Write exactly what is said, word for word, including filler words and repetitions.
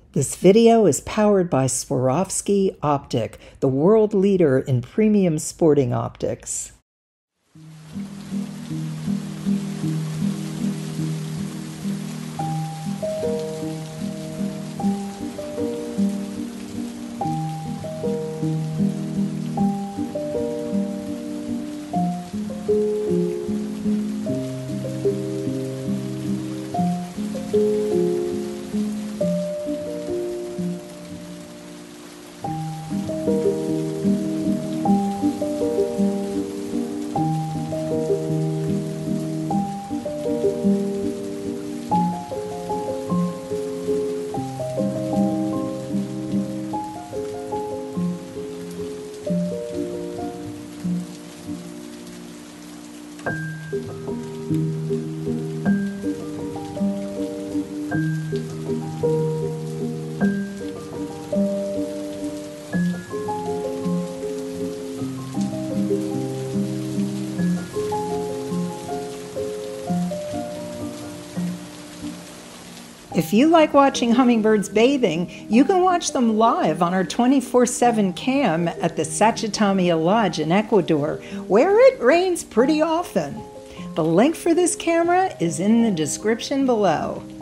This video is powered by Swarovski Optic, the world leader in premium sporting optics. If you like watching hummingbirds bathing, you can watch them live on our twenty-four seven cam at the Sachitamia Lodge in Ecuador, where it rains pretty often. The link for this camera is in the description below.